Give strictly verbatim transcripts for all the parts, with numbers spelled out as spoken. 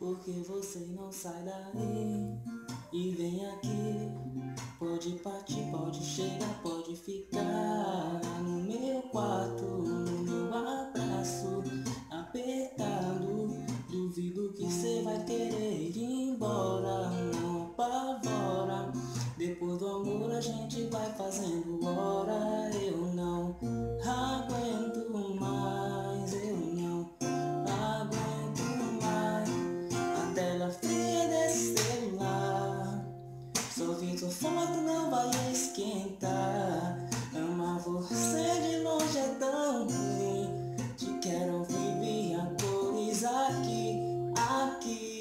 Porque você não sai daí e vem aqui. Pode partir, pode chegar, pode ficar no meu quarto, no meu abraço apertado. Duvido que cê vai querer ir embora, não apavora. Depois do amor a gente vai fazendo hora. Eu não aguento mais, eu não aguento mais a tela fria desse celular. Só vi tua foto, não vai esquentar. Amar você de longe é tão ruim. Te quero ouvir minha cores aqui, aqui.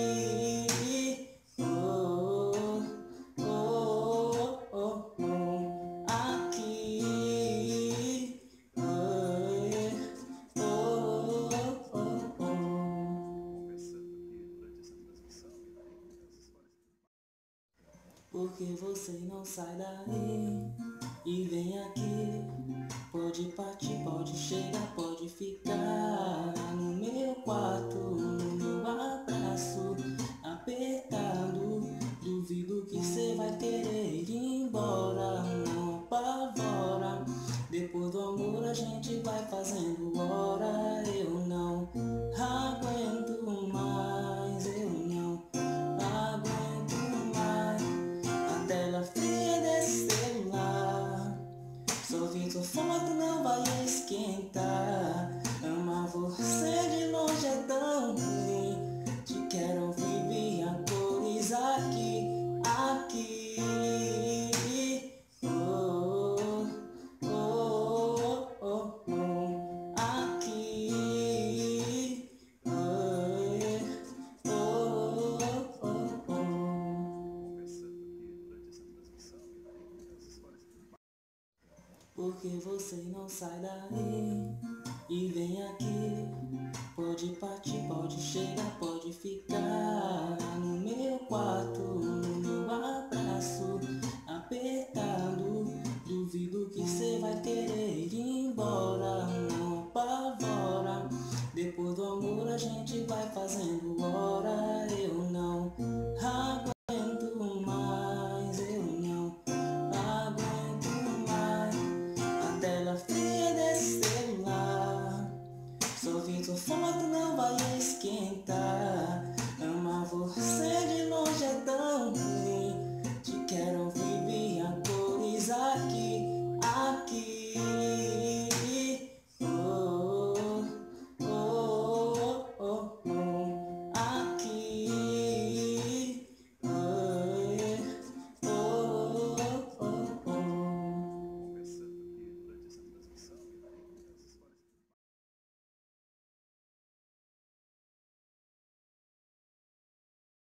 Oh, oh, oh, oh, aqui. Oh, oh, oh, oh. Porque você não sai daí e vem aqui. Pode partir, pode chegar, pode ficar no meu quarto, no meu abraço apertado. Duvido que cê vai querer ir embora, não apavora. Depois do amor a gente vai fazendo hora. Eu não aguento mais, eu não aguento mais a tela fria desse celular. Só vi tua foto, não vai esquentar. Amar você de longe é tão ruim. Te quero ouvir minha cores aqui, aqui. Oh, oh, oh, oh, aqui. Oh, oh, oh, oh. Porque você não sai daí e vem aqui. Pode partir, pode chegar, pode ficar no meu quarto, no meu abraço apertado. Duvido que cê vai querer ir embora, não apavora. Depois do amor a gente vai fazendo hora. Eu